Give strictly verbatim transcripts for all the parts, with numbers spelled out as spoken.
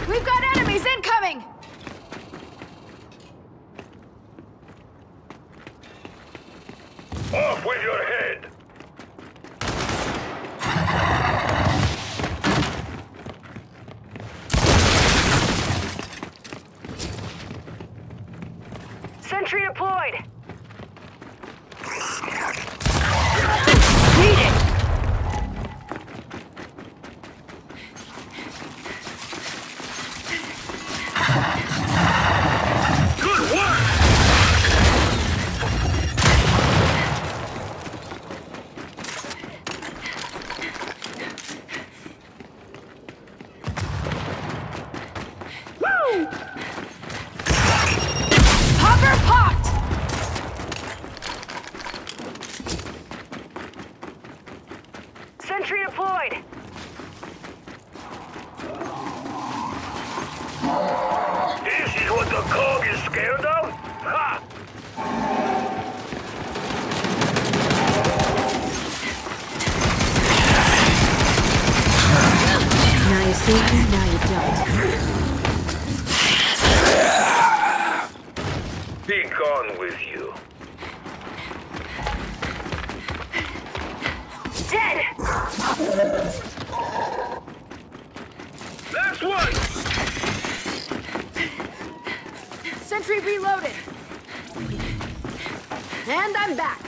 We've got enemies incoming! Off with your head! Sentry deployed! Beat it! Good work! Woo! Hopper popped! Sentry deployed! This is what the cog is scared of? Ha! Now you see me, now you don't. Be gone with you. Dead! Last one! Sentry reloaded. And I'm back.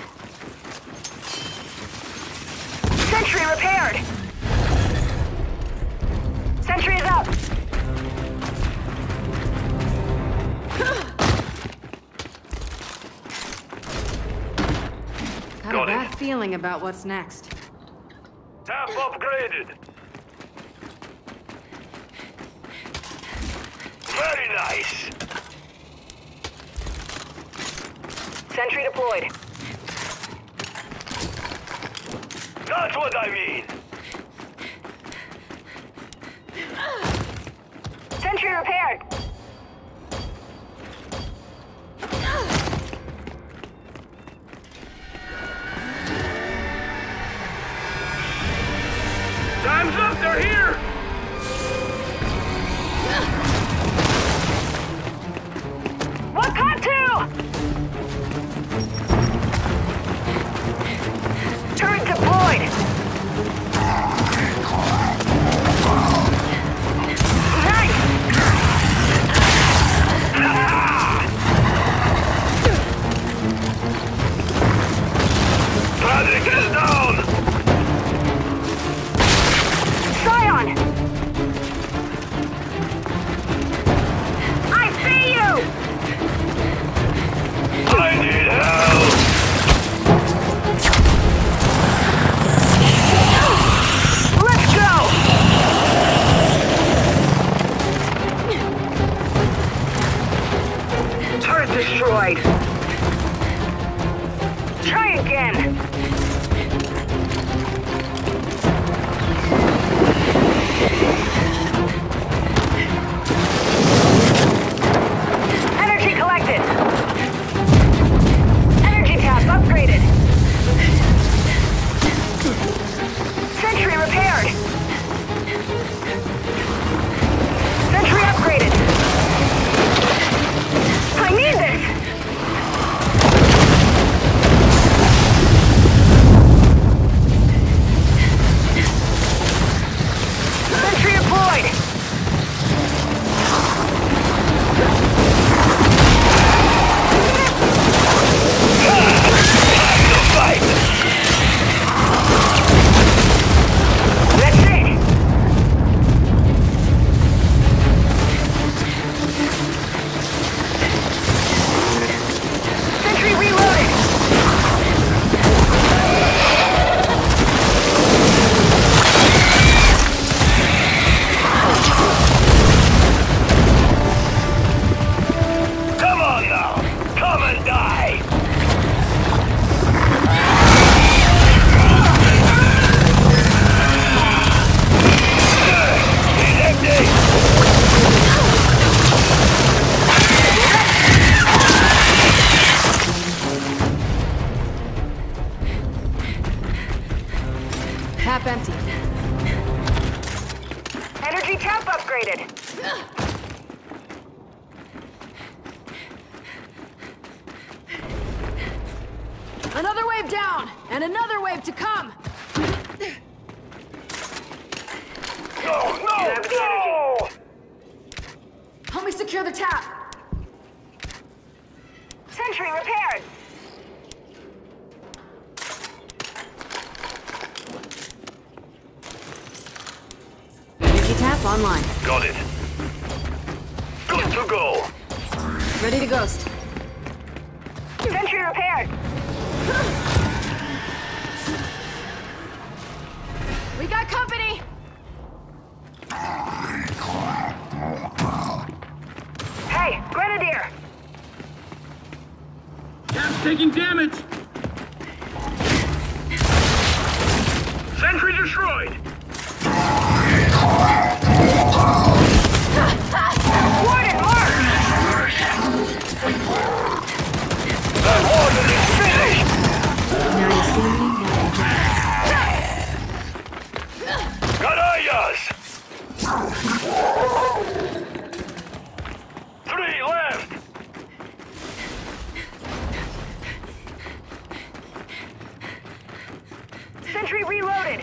Sentry repaired! Sentry is up! Got Got a it. bad feeling about what's next. Half upgraded. Very nice. Sentry deployed. That's what I mean. Sentry repaired! Time's up, they're here! What cut to? Turret deployed! Nice! Project is down! Scion! I see you! I need help! Let's go! Turret destroyed. Try again. Energy collected. Energy tab upgraded. Sentry repaired. Sentry upgraded. I need this. Sentry deployed. Fight! That's it. Sentry reloaded. Come on now! Come and die! He's empty! Tap empty. Energy tap upgraded. Another wave down, and another wave to come. No, no, have the no! Help me secure the tap. Sentry repaired. Energy tap online. Got it. Good to go. Ready to ghost. Sentry repaired. We got company. Hey, Grenadier. Cap's taking damage! Sentry destroyed. Warden, mark! That warden is finished. Now you see me, now you Canallas! Three left. Sentry reloaded.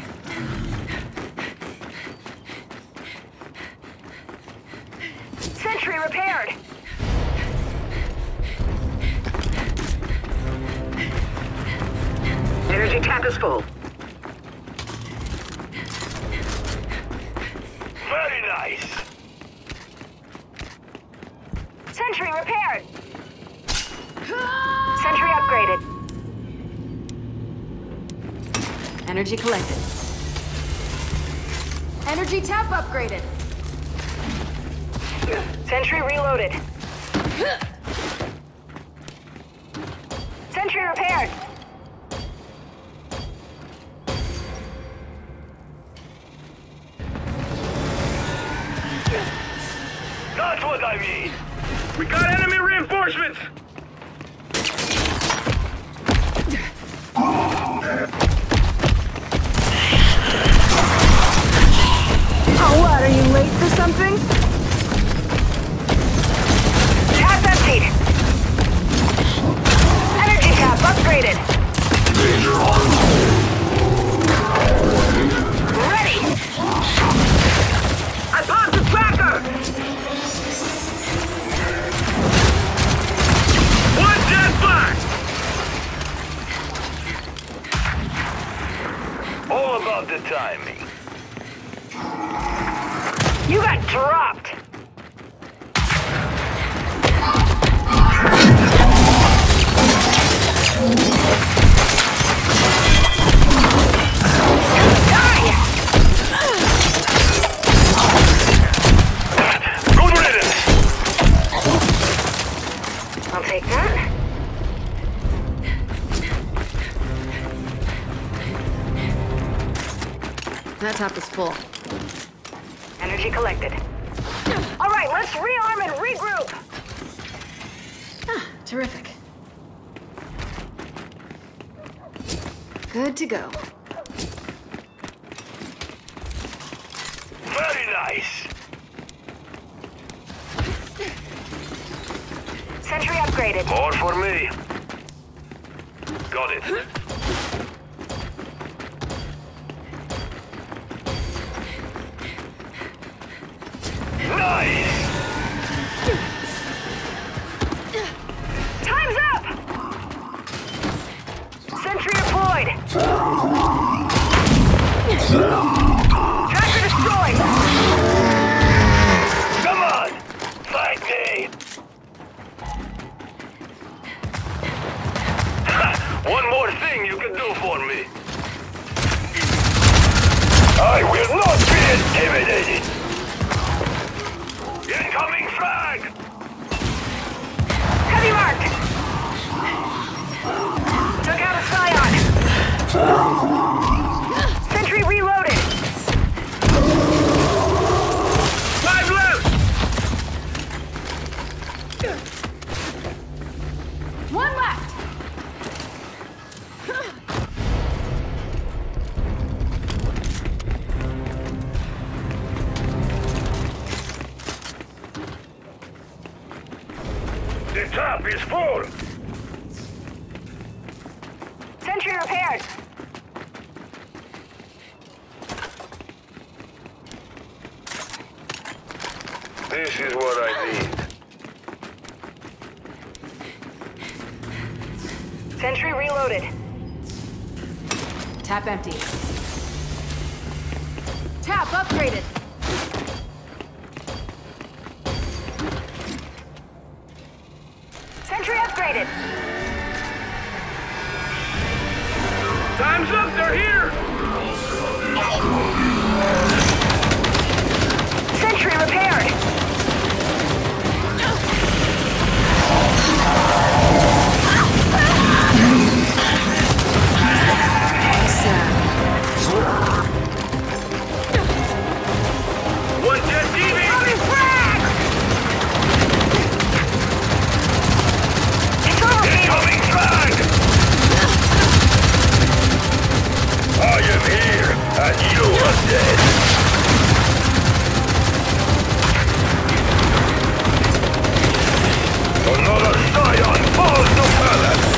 Sentry repaired. Energy tap is full. Very nice. Sentry repaired. Sentry upgraded. Energy collected. Energy tap upgraded. Sentry reloaded. Sentry repaired. That's what I mean. We got enemy reinforcements! Oh, what? Are you late for something? Tap emptied. Energy tap upgraded. Ready. I popped the tracker. One dead flag! All about the timing. You got dropped. Die! Good riddance. I'll take that. That tap is full. Energy collected. All right, let's rearm and regroup. Ah, terrific. Good to go. Very nice. Sentry upgraded. More for me. Got it. Nice! Time's up! Sentry deployed. Tracker destroyed. Come on! Fight me! One more thing you can do for me. I will not be intimidated! Incoming frag! Heavy mark. Took out a Scion. Sentry reloaded. Five left! One left! top is full. Sentry repaired. This is what I need. Sentry reloaded. Tap empty. Tap upgraded. Sentry upgraded. Time's up, they're here! Sentry repaired. One jet T V! Incoming frag! Internal cable. Incoming flag! I am here, and you are dead. Another Scion falls to palace.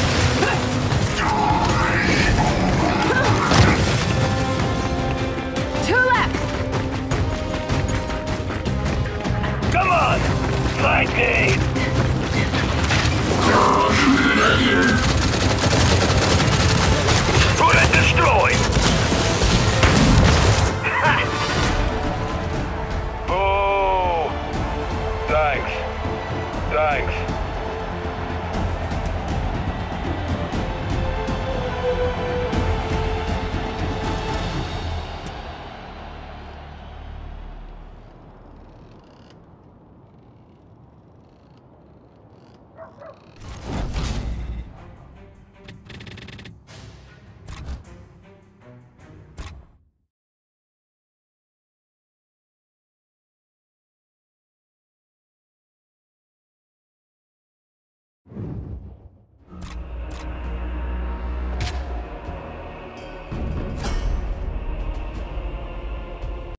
Two left. Come on! Fight me! Turret destroyed! Ha! Oh! Thanks. Thanks.